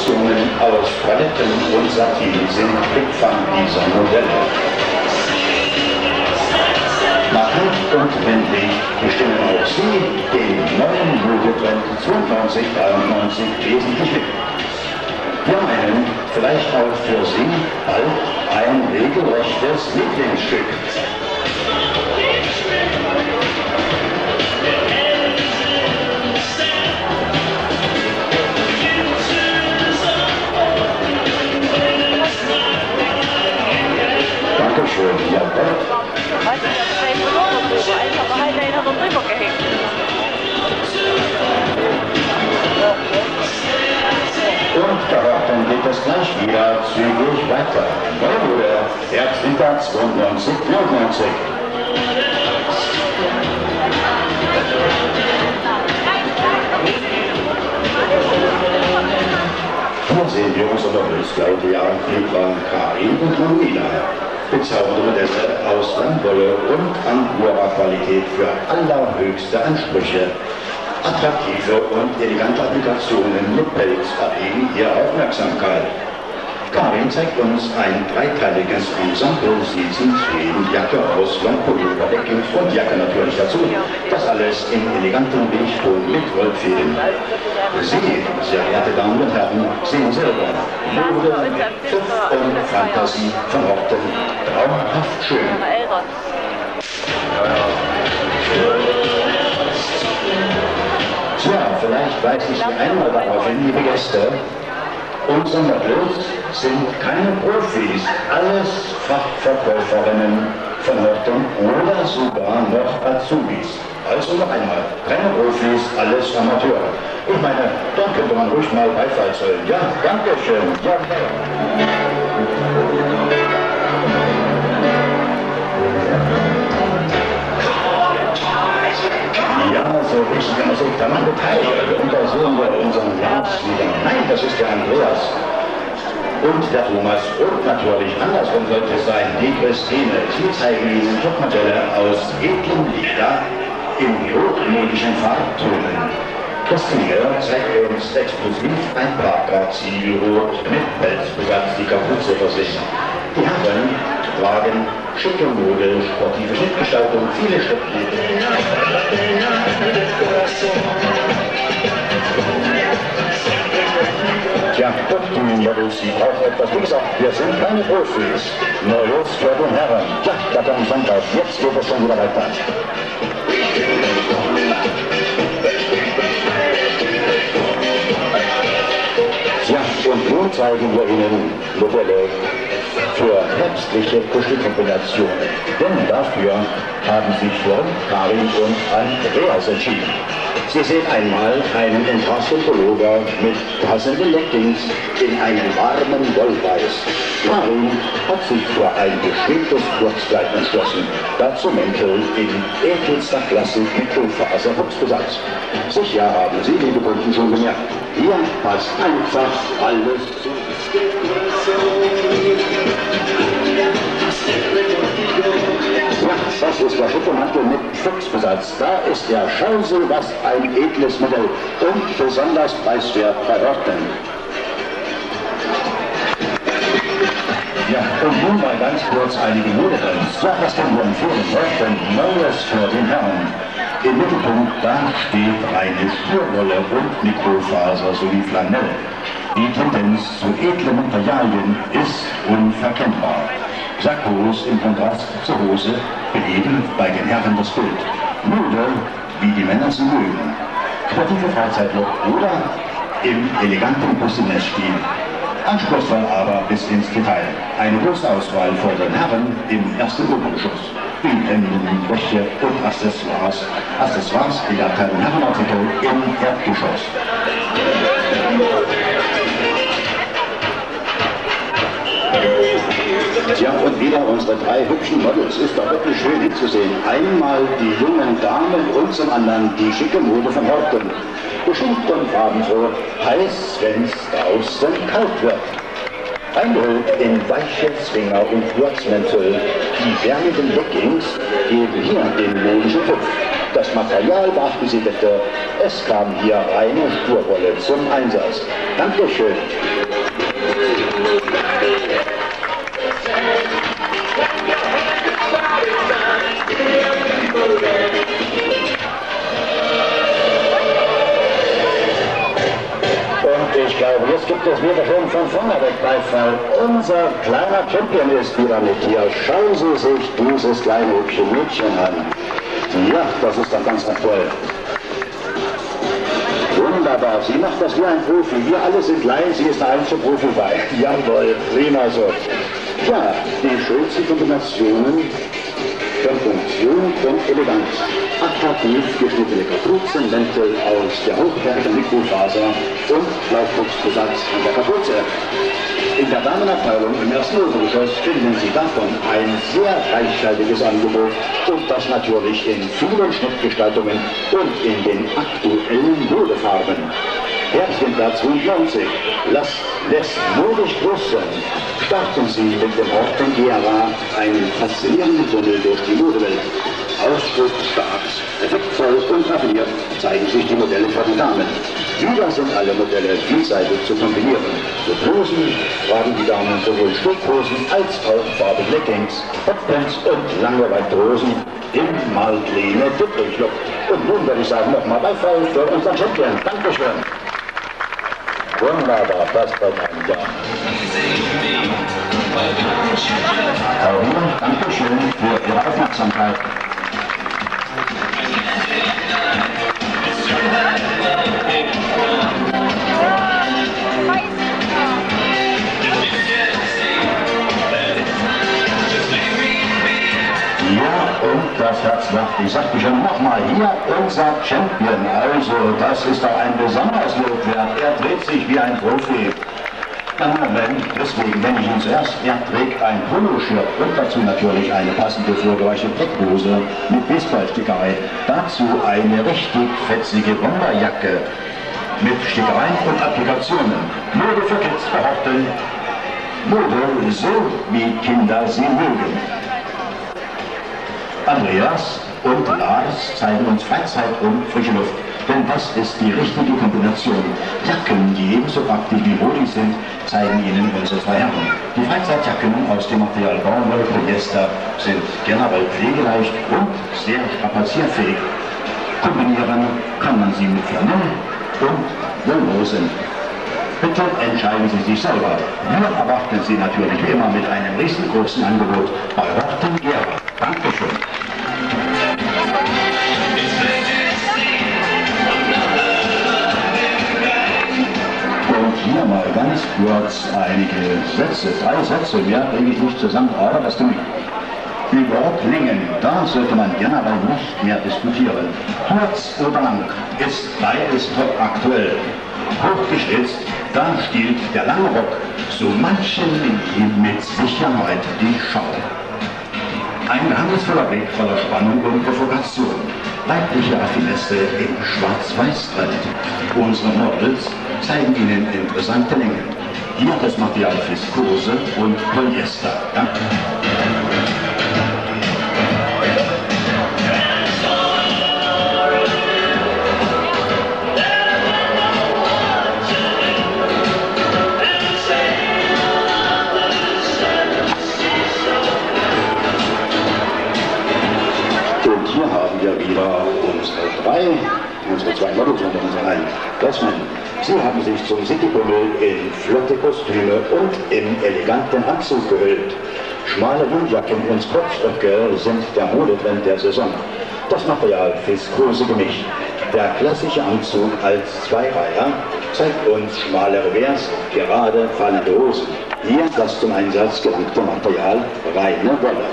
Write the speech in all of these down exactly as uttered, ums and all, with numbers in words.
Kombinationen aus Paletten und Satin sind Blickfang dieser Modelle. Markant und männlich bestimmen auch Sie den neuen Modetrend zweiundneunzig dreiundneunzig wesentlich mit. Wir meinen, vielleicht auch für Sie bald ein regelrechtes Lieblingsstück. Dankeschön, ja, Weiß ich, das ist ein Logo, einfach mal halt einer so drüber gehängt. Und dann geht es gleich wieder zügig weiter. Neue Herbstwinter zweiundneunzig vierundneunzig. Hier sehen wir uns unter Claudia, Eva, Karin und Manuela. Bezaubernde Modelle aus Langwolle und Angora-Qualität für allerhöchste Ansprüche. Attraktive und elegante Applikationen mit Pelz erregen Ihre Aufmerksamkeit. Karin zeigt uns ein dreiteiliges Ensemble. Sie zieht eben Jacke aus, Longpullover, Leggings und Jacke natürlich dazu. Das alles in elegantem Lichtton mit Wollfäden. Sie, sehr geehrte Damen und Herren, sehen selber Mode, Pfiff und Fantasie verrotten. Traumhaft schön. Tja, vielleicht weise ich Sie einmal darauf hin, liebe Gäste. Unsere Models sind keine Profis, alles Fachverkäuferinnen von heute oder sogar noch Azubis. Also noch einmal, keine Profis, alles Amateure. Ich meine, dann könnte man ruhig mal Beifall zollen. Ja, danke schön. Ja, ja, so richtig, also da man Detail untersuchen wir unseren Lars wieder. Nein, das ist der Andreas. Und der Thomas und natürlich andersrum sollte es sein, die Christine. Sie zeigen Ihnen Topmodelle aus edlem Leder in hochmodischen Farbtönen. Christine zeigt uns exklusiv ein Parker Zivilrot mit Pelzbesatz, die Kapuze versichert. Die Herren tragen schicke Mode, sportive Schnittgestaltung, viele Schrittlinien. Tja, doch, die Models, die brauchen etwas. Wie gesagt, wir sind keine Profis. Neues für den Herren. Ja, da kommt Sonntag. Jetzt geht es schon wieder weiter. Ja, und nun zeigen wir Ihnen Modelle für herbstliche Kuschelkombinationen. Denn dafür haben sich schon Karin und Andreas entschieden. Sie sehen einmal einen entrasten Pullover mit passenden Leggings in einem warmen Wollweiß. Karin hat sich für ein beschwingtes Kurzkleid entschlossen. Dazu Mäntel in edelster Klassik mit Hochfaser-Fuchsbesatz. Sicher haben Sie, liebe Kunden, schon gemerkt, hier passt einfach alles zu. Ja, das ist der Schuppenmantel mit Fuchsbesatz. Da ist der Schausel, was ein edles Modell und besonders preiswert bei Horten. Ja, und nun mal ganz kurz einige Modetrends. Ja, was können wir empfehlen? Horten, Neues für den Herrn. Im Mittelpunkt, da steht reine Spurwolle und Mikrofaser sowie Flanell. Die Tendenz zu edlen Materialien ist unverkennbar. Sakkos im Kontrast zur Hose beleben bei den Herren das Bild. Mode, wie die Männer sie mögen. Sportive Freizeitlook oder im eleganten Business-Stil. Anspruchsvoll aber bis ins Detail. Eine große Auswahl vor den Herren im ersten Obergeschoss. Hemden, Wäsche und Accessoires. Accessoires in der Abteilung Herrenartikel im Erdgeschoss. Tja, und wieder unsere drei hübschen Models. Ist doch wirklich schön hinzusehen. Einmal die jungen Damen und zum anderen die schicke Mode von Horten. Geschminkt und farbenfroh, heiß, wenn's draußen kalt wird. Eingeholt in weiche Zwinger und Kurzmäntel. Die wärmenden Leggings geben hier den modischen Puff. das Material beachten Sie bitte, es kam hier reine Spurwolle zum Einsatz. Dankeschön. Ich glaube, jetzt gibt es wieder schon von vorne weg Beifall. Unser kleiner Champion ist wieder mit hier. Schauen Sie sich dieses kleine hübsche Mädchen an. Ja, das ist dann ganz toll. Wunderbar, sie macht das wie ein Profi. Wir alle sind klein, sie ist der einzige Profi bei. Jawohl, prima so. Ja, die schönsten Kombinationen von Funktion und Eleganz. Attraktiv geschnittene Kapuzenmäntel aus der hochwertigen Mikrofaser und Lauffuchsbesatz an der Kapuze. In der Damenabteilung im ersten Obergeschoss finden Sie davon ein sehr reichhaltiges Angebot und das natürlich in vielen Schnittgestaltungen und in den aktuellen Modefarben. Herbstwinter zweiundneunzig. Lasst lässt modisch groß sein. Starten Sie mit dem Horten Gera einen faszinierenden Tunnel durch die Modewelt. Ausdrucksstark, effektvoll und raffiniert zeigen sich die Modelle für die Damen. Wieder sind alle Modelle vielseitig zu kombinieren. Für Hosen tragen die Damen sowohl Strickhosen als auch farbige Leggings, Hotpants und lange weite Hosen im Maltline Dittrich-Look. Und nun würde ich sagen, nochmal Beifall für unseren Champion. Dankeschön. Wunderbar, das bei einem Jahr. Herr Huber, Dankeschön für Ihre Aufmerksamkeit. Das Herz lacht. Ich sagte schon nochmal, hier unser Champion. Also, das ist doch ein besonderes Lob wert. Er dreht sich wie ein Profi. Na Moment, deswegen nenne ich ihn zuerst. Er trägt ein Poloshirt und dazu natürlich eine passende vorgereichte Peckhose mit Baseballstickerei. Dazu eine richtig fetzige Bomberjacke mit Stickereien und Applikationen. Mode für Kids behaupten. Mode so, wie Kinder sie mögen. Andreas und Lars zeigen uns Freizeit und frische Luft, denn das ist die richtige Kombination. Jacken, die ebenso praktisch wie modig sind, zeigen Ihnen unsere zwei Herren. Die Freizeitjacken aus dem Material Baumwolle Polyester sind generell pflegeleicht und sehr strapazierfähig. Kombinieren kann man sie mit Flanell und Wollhosen. Bitte entscheiden Sie sich selber. Wir erwarten Sie natürlich wie immer mit einem riesengroßen Angebot bei Horten Gera. Dankeschön. Und hier mal ganz kurz einige Sätze, drei Sätze, mehr bringe ich nicht zusammen, aber das tue ich. Über Klingen, da sollte man generell nicht mehr diskutieren. Kurz oder lang ist beides top aktuell. Hochgeschnitzt, da stiehlt der lange Rock so manchen mit Sicherheit die Schau. Ein geheimnisvoller Blick voller Spannung und Provokation. Weibliche Raffinesse im Schwarz-Weiß-Trend. Unsere Models zeigen Ihnen interessante Längen. Hier das Material Viskose und Polyester. Danke. Hier haben wir wieder unsere drei, unsere zwei Models und unseren einen Dressmann. Sie haben sich zum Citybummel in flotte Kostüme und im eleganten Anzug gehüllt. Schmale Wolljacken und Sportröcke sind der Modetrend der Saison. Das Material Viskose gemischt. Der klassische Anzug als Zweireiher zeigt uns schmale Revers, gerade fallende Hosen. Hier das zum Einsatz gelangte Material reine Wolle.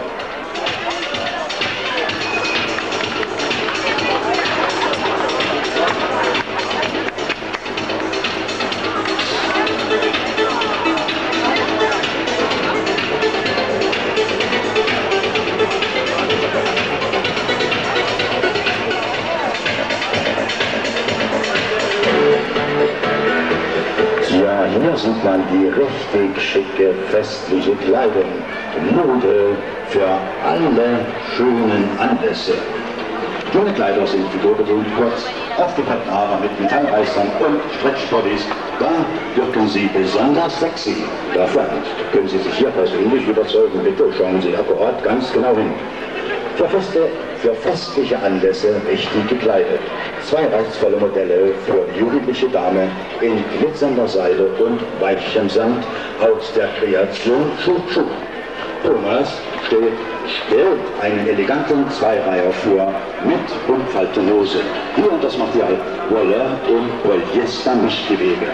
Hier sieht man die richtig schicke, festliche Kleidung. Mode für alle schönen Anlässe. Schöne Kleider sind figurbetont kurz, aufgepackten aber mit Metallreißern und Stretchbodies. Da wirken sie besonders sexy. Davon können Sie sich hier persönlich überzeugen. Bitte schauen Sie akkurat ganz genau hin. Für, feste, für festliche Anlässe richtig gekleidet. Zwei reizvolle Modelle für jugendliche Dame in glitzernder Seide und weichem Samt aus der Kreation Schub Schub. Thomas stellt, stellt einen eleganten Zweireiher vor mit Buntfaltenhose. Hier das Material Wolle und Polyester Mischgewebe.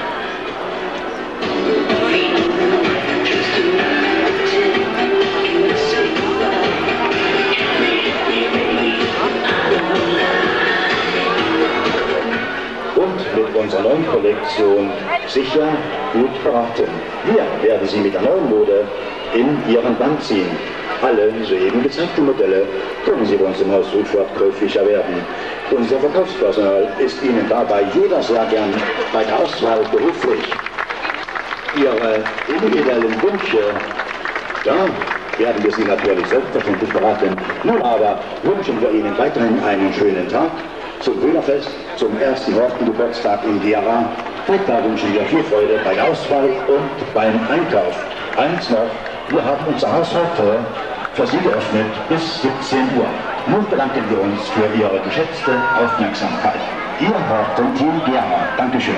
Mit unserer neuen Kollektion sicher gut beraten. Wir werden Sie mit der neuen Mode in Ihren Bann ziehen. Alle soeben gezeigte Modelle können Sie bei uns im Haus sofort käuflich erwerben. Unser Verkaufspersonal ist Ihnen dabei jeder sehr gern bei der Auswahl behilflich. Ihre individuellen Wünsche, da werden wir Sie natürlich selbstverständlich beraten. Nun aber wünschen wir Ihnen weiterhin einen schönen Tag zum Hühnerfest, zum ersten Hortengeburtstag in Gera. Weiter wünschen wir viel Freude bei der Auswahl und beim Einkauf. Eins noch, wir haben unser Haus heute für Sie geöffnet bis siebzehn Uhr. Nun bedanken wir uns für Ihre geschätzte Aufmerksamkeit. Ihr Horten-Team Gera. Dankeschön.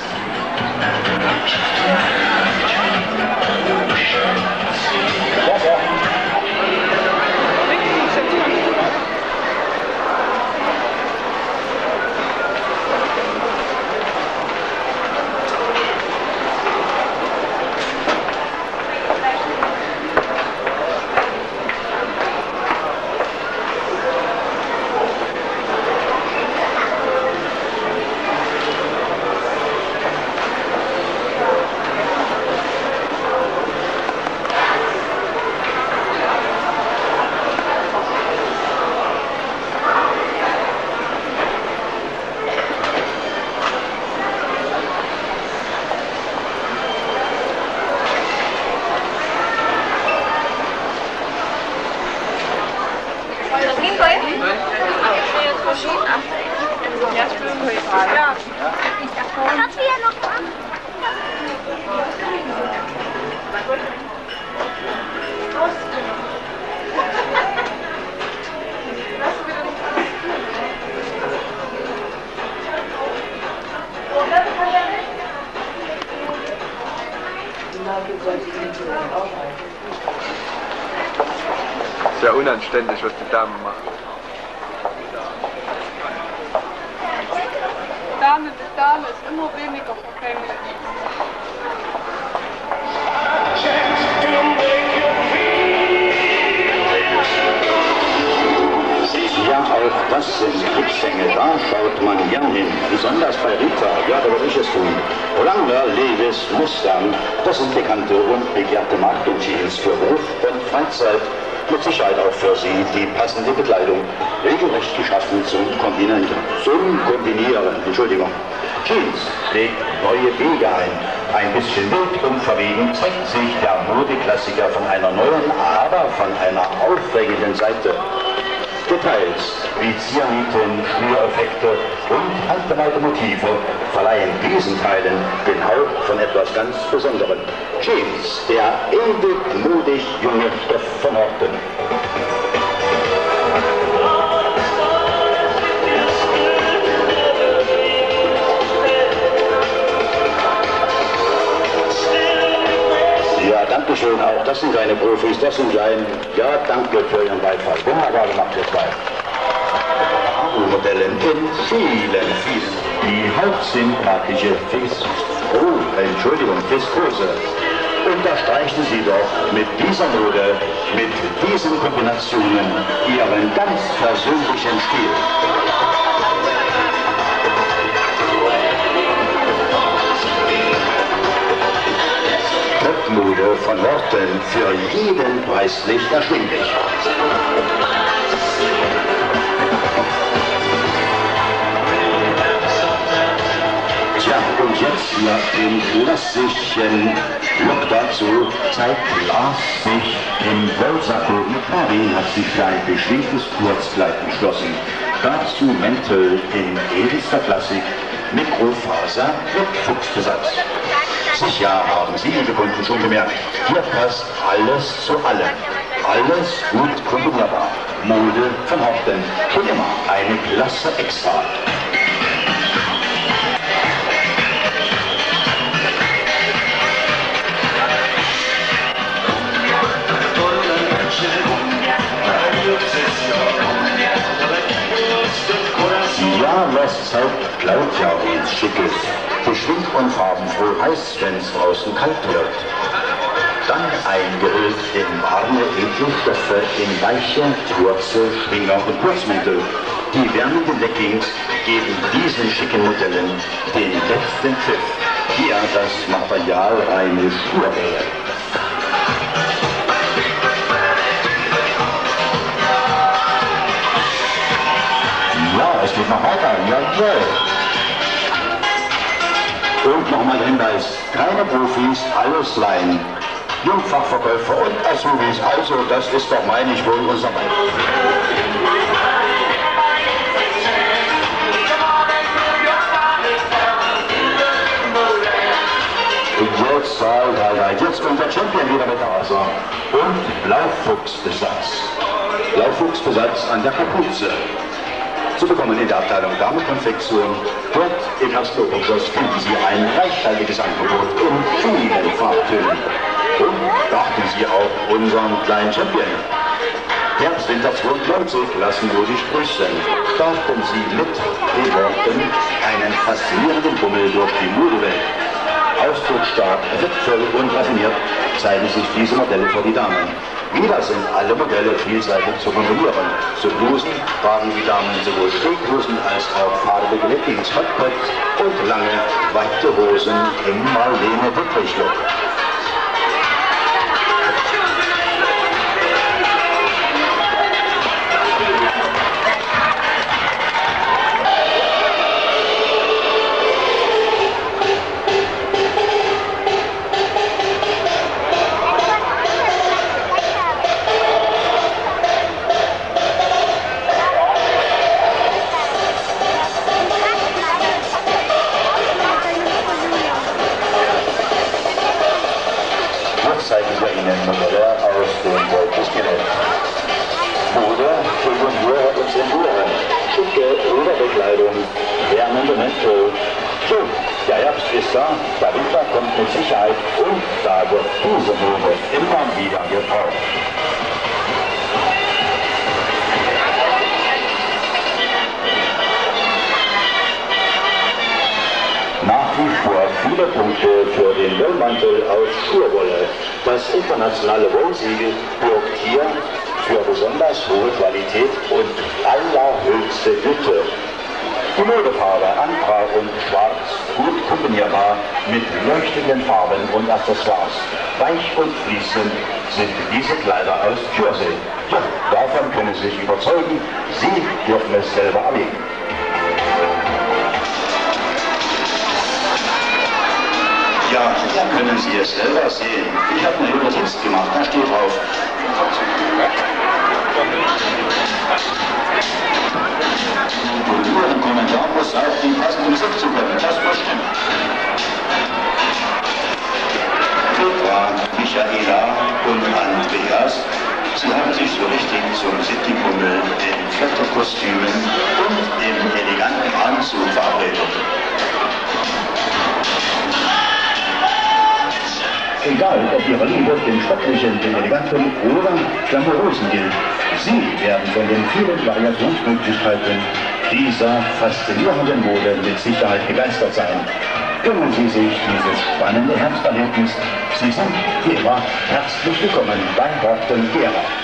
Sehr unanständig, was die Dame macht. Dame bis Dame ist immer weniger verfänglich. Ja, auch das sind Kriegssänger, da schaut man gern hin, besonders bei Rita, ja, da würde ich es tun. Wrangler, Levis, Mustang, das sind bekannte und begehrte Markenjeans für Beruf und Freizeit. Mit Sicherheit auch für Sie die passende Bekleidung, regelrecht geschaffen zum Kombinieren. Zum Kombinieren, Entschuldigung. Jeans legt neue Wege ein. Ein bisschen wild und verwegen zeigt sich der Modeklassiker von einer neuen, aber von einer aufregenden Seite. Details wie Ziernieten, Schnüreffekte und handgemalte Motive verleihen diesen Teilen den Hauch von etwas ganz Besonderem. Jeans, der ewig modig junge Stoff von Horten. Ja, danke schön, auch das sind kleine Profis, das sind kleine, ja, danke für Ihren Beifall. Wunderbar gemacht, jetzt bei. Modellen in vielen, vielen. Die hauptsympathische Fis, oh, Entschuldigung, Viskose. Unterstreichen Sie doch mit dieser Mode, mit diesen Kombinationen Ihren ganz persönlichen Stil. Topmode von Horten, für jeden preislich erschwinglich. Tja, und jetzt hier den klassischen Look dazu zeigt Lars sich im Wollsacko. Mit Karin hat sich für ein beschwingtes Kurzkleid entschlossen. Dazu Mäntel in edelster Klassik, Mikrofaser mit Fuchsbesatz. Sicher haben Sie, liebe Kunden, schon gemerkt, hier passt alles zu allem. Alles gut kombinierbar. Mode von Horten. Schon immer eine Klasse extra. Ja, was zeigt, glaubt ja, wie es schick ist. Beschwingt und farbenfroh heiß, wenn es draußen kalt wird. Dann eingehüllt in warme, edle Stoffe, in weiche, kurze Schwinger und Kurzmäntel. Die wärmenden Leggings geben diesen schicken Modellen den letzten Pfiff. Hier das Material reine Schuhwehe. Ja, es geht noch weiter. Jawohl. Und nochmal der Hinweis, keine Profis, alles Laien. Jungfachverkäufer und Azubis, also das ist doch, meine ich, wohl unser Wein. Und jetzt, halt, jetzt unser Champion wieder mit Hase. Und Blaufuchsbesatz. Blaufuchsbesatz an der Kapuze. Zu bekommen in der Abteilung Damenkonfektion. Dort im ersten Obergeschoss finden Sie ein reichhaltiges Angebot in vielen Farbtönen. Und beachten Sie auch unseren kleinen Champion. Herbst, Winter zweiundneunzig lassen wir dich grüßen. Starten Sie mit den Worten einen faszinierenden Bummel durch die Modewelt. Ausdrucksstark, effektvoll und raffiniert zeigen sich diese Modelle für die Damen. Wieder sind alle Modelle vielseitig zu kombinieren. Zu Blusen tragen die Damen sowohl Strickhosen als auch farbige Leggings, Hotpants und lange, weite Hosen im Marlene Dietrich-Look. Zeigen wir Ihnen Modelle aus dem Volksgelände. Mode für Junior und Senioren, schicke Oberbekleidung, wärmende Mäntel. So, der Herbst ist da, der Winter kommt mit Sicherheit und da wird diese Mode immer wieder gebraucht. Nach wie vor viele Punkte für den Wollmantel aus Schurwolle. Das internationale Wollsiegel birgt hier für besonders hohe Qualität und allerhöchste Güte. Die Modefarbe Antra und Schwarz, gut kombinierbar mit leuchtenden Farben und Accessoires. Weich und fließend sind diese Kleider aus Jersey. Ja, davon können Sie sich überzeugen, Sie dürfen es selber erleben. Ja, hier können Sie es selber sehen. Ich habe eine Notiz gemacht, da steht drauf. Kultur im Kommentar muss auf die passende Musik zu kommen, das muss stimmen. Petra, Michaela und Andreas, sie haben sich so richtig zum Citybummel in Kletterkostümen und im eleganten Anzug verabredet. Egal, ob Ihre Liebe den stattlichen, den eleganten oder glamourösen gilt, Sie werden von den vielen Variationsmöglichkeiten dieser faszinierenden Mode mit Sicherheit begeistert sein. Gönnen Sie sich dieses spannende Herbsterlebnis. Sie sind wie immer herzlich willkommen bei Horten Gera.